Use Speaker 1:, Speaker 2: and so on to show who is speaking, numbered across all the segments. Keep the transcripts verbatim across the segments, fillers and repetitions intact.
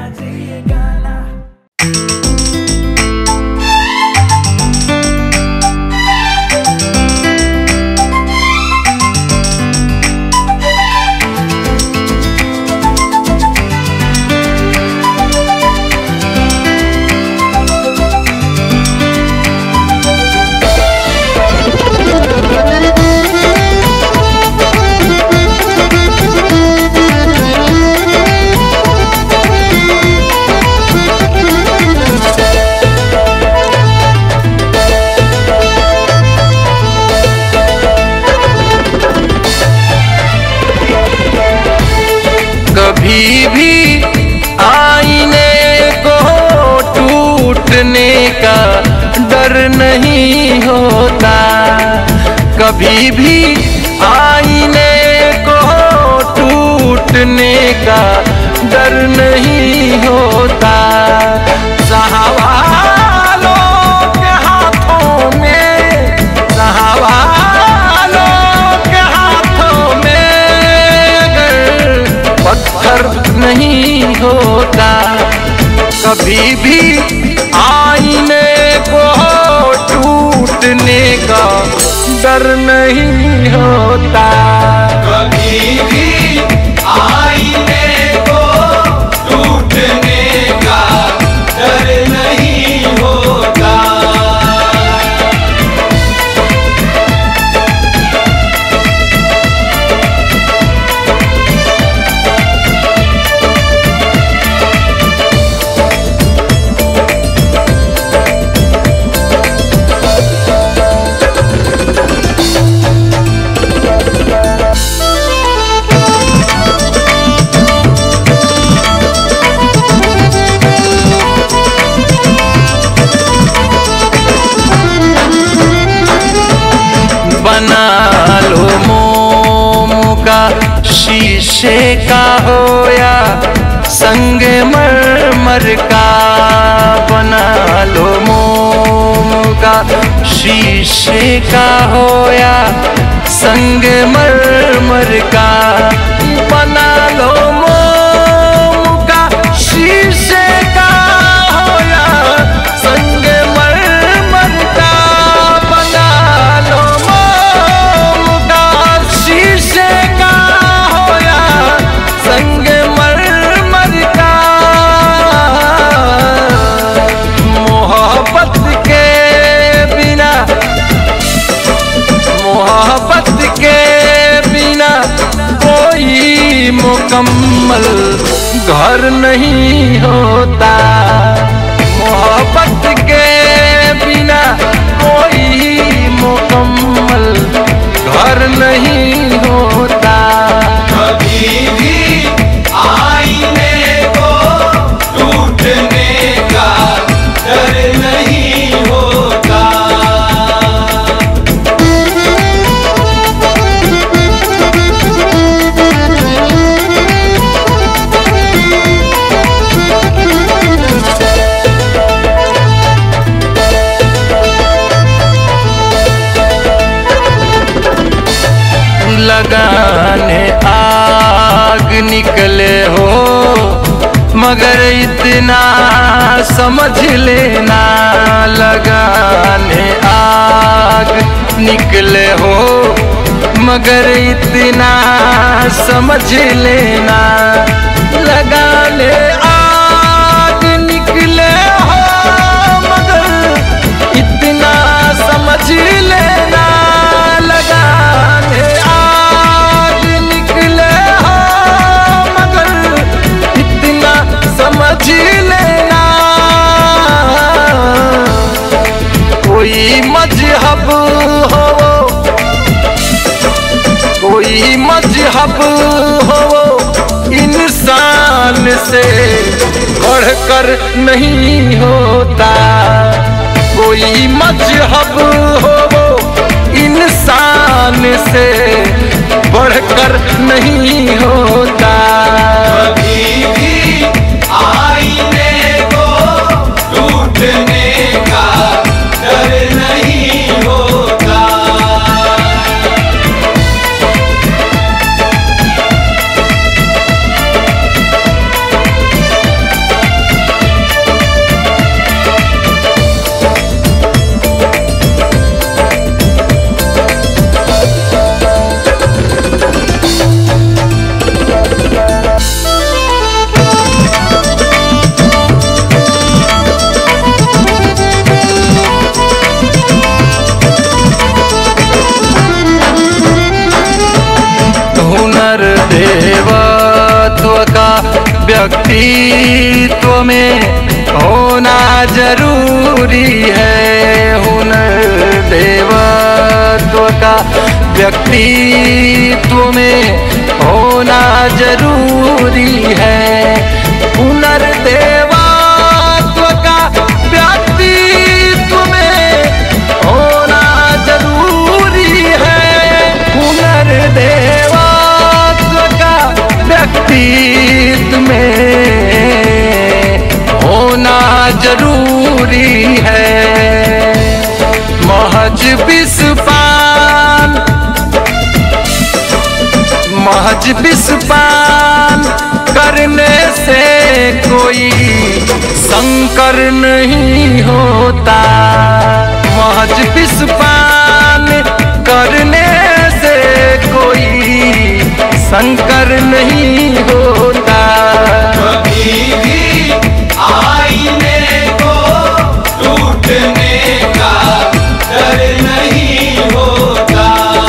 Speaker 1: चाहिए गाना।
Speaker 2: कभी भी आईने को टूटने का डर नहीं होता, कभी भी आईने को टूटने का डर नहीं होता। सहावालों के हाथों में, सहावालों के हाथों में अगर पत्थर नहीं होता, कभी भी आईने को टूटने का डर नहीं होता।
Speaker 3: कभी भी आईने को टूटने का डर नहीं होता।
Speaker 2: बना लो मोम का शीशे का हो या संगमरमर का, बना लो मोम का शीशे का हो या संगमरमर का, बना लो मोम का शीशे का हो या संगमरमर का, बना लो मोम का शीशे का हो या संगमरमर का। मोहब्बत के बिना, मोहब्बत के बिना कोई मुकम्मल घर नहीं होता, मोहब्बत के बिना कोई मुकम्मल घर नहीं होता।
Speaker 3: कभी भी आईने को टूटने का डर नहीं होता।
Speaker 2: लगाने आग निकले हो मगर इतना समझ लेना, लगाने आग निकले हो मगर इतना समझ लेना, लगाने आग निकले हो मगर इतना समझ लेना, लगाने आग निकले हो मगर इतना समझ लेना। कोई मजहब हो, कोई मजहब हो इंसान से बढ़कर नहीं होता, कोई मजहब हो इंसान से बढ़कर नहीं होता।
Speaker 3: कभी भी आईने को टूटने का डर नहीं होता।
Speaker 2: व्यक्तित्व में होना जरूरी है। हुनर देवत्व का व्यक्तित्व में होना जरूरी है। हुनर देवत्व का व्यक्तित्व में होना जरूरी है। हुनर देवत्व का व्यक्तित्व में होना जरूरी है। महज विषपान महज विषपान करने से कोई संकर नहीं होता। महज विषपान करने से कोई संकर नहीं होता।
Speaker 3: कभी भी आईने को टूटने का डर नहीं होता।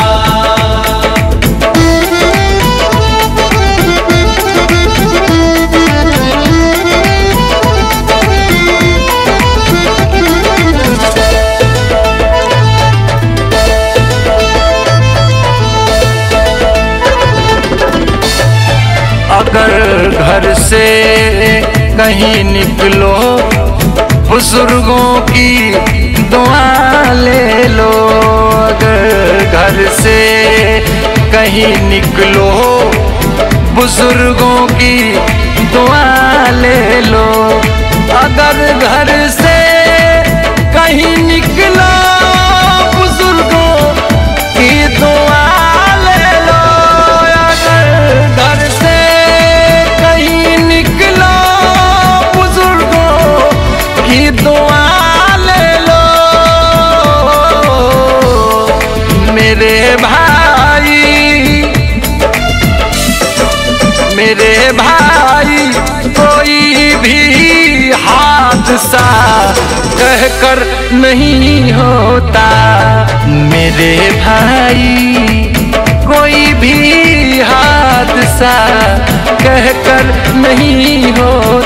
Speaker 2: अगर घर से कहीं निकलो बुजुर्गों की दुआ ले लो। अगर घर से कहीं निकलो बुजुर्गों की दुआ ले लो। अगर घर से कहीं निकलो बुजुर्गों की दुआ ले लो। अगर घर से कहीं निकलो बुजुर्गों की दुआ ले लो। मेरे भाई मेरे भाई कोई भी हादसा कहकर नहीं होता। मेरे भाई कोई भी हादसा कहकर नहीं होता।